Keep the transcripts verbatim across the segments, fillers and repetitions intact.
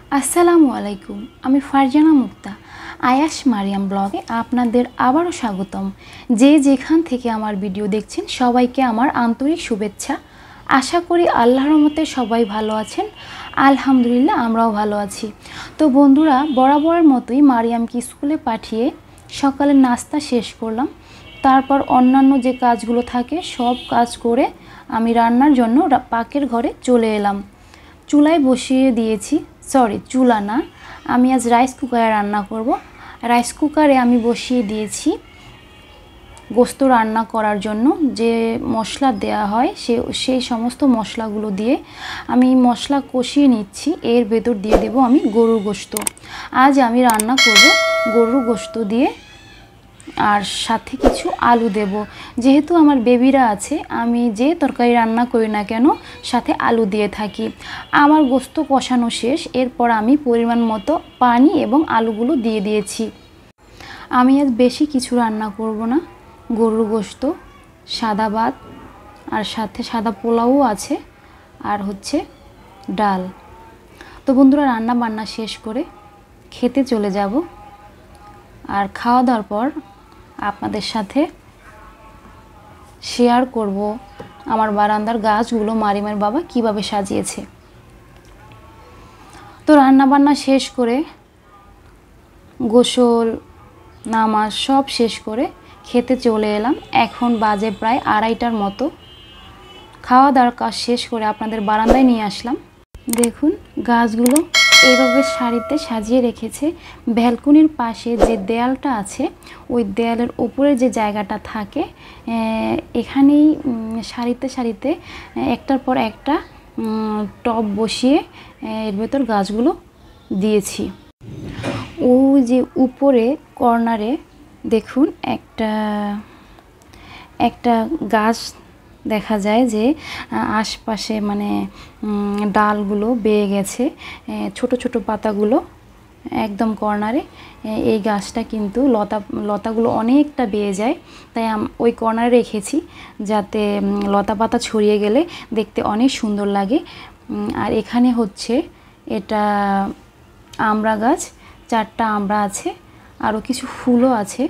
আসসালামু আলাইকুম। আমি ফারজানা মুক্তা আয়াস মারিয়াম ব্লগে আপনাদের আবারও স্বাগতম। যে যেখান থেকে আমার ভিডিও দেখছেন সবাইকে আমার আন্তরিক শুভেচ্ছা। আশা করি আল্লাহর রহমতে সবাই ভালো আছেন। আলহামদুলিল্লাহ আমরাও ভালো আছি। তো বন্ধুরা, বরাবরের মতোই মারিয়ামকে স্কুলে পাঠিয়ে সকালের নাস্তা শেষ করলাম। তারপর অন্যান্য যে কাজগুলো থাকে সব কাজ করে আমি রান্নার জন্য পাকের ঘরে চলে এলাম। চুলায় বসিয়ে দিয়েছি, সরি চুলা না, আমি আজ রাইস কুকারে রান্না করব। রাইস কুকারে আমি বসিয়ে দিয়েছি গোস্ত রান্না করার জন্য যে মশলা দেয়া হয় সে সেই সমস্ত মশলাগুলো দিয়ে আমি মশলা কষিয়ে নিচ্ছি। এর ভেতর দিয়ে দেব আমি গরুর গোস্ত। আজ আমি রান্না করব গরুর গোস্ত দিয়ে, আর সাথে কিছু আলু দেব। যেহেতু আমার বেবিরা আছে, আমি যে তরকারি রান্না করি না কেন সাথে আলু দিয়ে থাকি। আমার গোস্ত কষানো শেষ, এরপর আমি পরিমাণ মতো পানি এবং আলুগুলো দিয়ে দিয়েছি। আমি আজ বেশি কিছু রান্না করব না, গরুর গোস্ত, সাদা ভাত, আর সাথে সাদা পোলাও আছে, আর হচ্ছে ডাল। তো বন্ধুরা, রান্না বান্না শেষ করে খেতে চলে যাব। আর খাওয়া দাওয়ার পর আপনাদের সাথে শেয়ার করব আমার বারান্দার গাছগুলো মারিমের বাবা কিভাবে সাজিয়েছে। তো রান্না বান্না শেষ করে গোসল নামাজ সব শেষ করে খেতে চলে এলাম। এখন বাজে প্রায় আড়াইটার মতো। খাওয়া দাওয়ার কাজ শেষ করে আপনাদের বারান্দায় নিয়ে আসলাম। দেখুন গাছগুলো এইভাবে সারিতে সাজিয়ে রেখেছে। ব্যালকনির পাশে যে দেয়ালটা আছে ওই দেয়ালের উপরে যে জায়গাটা থাকে এখানেই সারিতে সারিতে একটার পর একটা টব বসিয়ে এর ভেতর গাছগুলো দিয়েছি। ওই যে উপরে কর্নারে দেখুন একটা একটা গাছ দেখা যায় যে আশপাশে মানে ডালগুলো বেয়ে গেছে, ছোট ছোট পাতাগুলো একদম কর্নারে। এই গাছটা কিন্তু লতা লতাগুলো অনেকটা বেয়ে যায়, তাই ওই কর্নারে রেখেছি যাতে লতা পাতা ছড়িয়ে গেলে দেখতে অনেক সুন্দর লাগে। আর এখানে হচ্ছে এটা আমড়া গাছ, চারটা আমড়া আছে, আরও কিছু ফুলও আছে।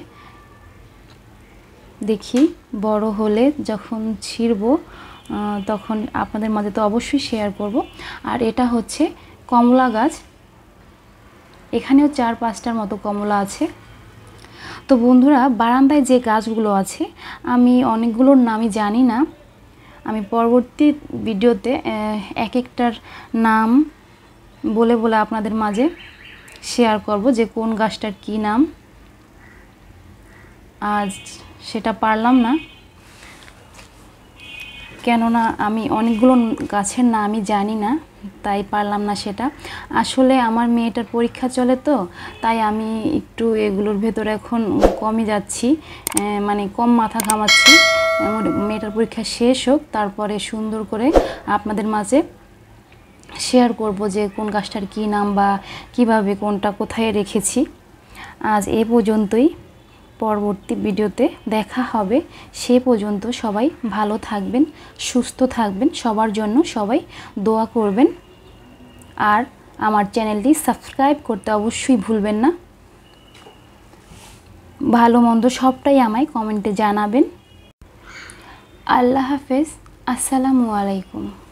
দেখি বড় হলে যখন ছিঁড়ব তখন আপনাদের মাঝে তো অবশ্যই শেয়ার করব। আর এটা হচ্ছে কমলা গাছ, এখানেও চার পাঁচটার মতো কমলা আছে। তো বন্ধুরা, বারান্দায় যে গাছগুলো আছে আমি অনেকগুলোর নামই জানি না। আমি পরবর্তী ভিডিওতে এক একটার নাম বলে বলে আপনাদের মাঝে শেয়ার করব যে কোন গাছটার কী নাম। আজ সেটা পারলাম না, কেননা আমি অনেকগুলো গাছের নাম আমি জানি না, তাই পারলাম না সেটা। আসলে আমার মেয়েটার পরীক্ষা চলে, তো তাই আমি একটু এগুলোর ভেতরে এখন কমই যাচ্ছি, মানে কম মাথা ঘামাচ্ছি। মেয়েটার পরীক্ষা শেষ হোক, তারপরে সুন্দর করে আপনাদের মাঝে শেয়ার করব যে কোন গাছটার কী নাম বা কিভাবে কোনটা কোথায় রেখেছি। আজ এ পর্যন্তই, পরবর্তী ভিডিওতে দেখা হবে। সে পর্যন্ত সবাই ভালো থাকবেন, সুস্থ থাকবেন, সবার জন্য সবাই দোয়া করবেন। আর আমার চ্যানেলটি সাবস্ক্রাইব করতে অবশ্যই ভুলবেন না। ভালো মন্দ সবটাই আমায় কমেন্টে জানাবেন। আল্লাহ হাফেজ, আসসালামু আলাইকুম।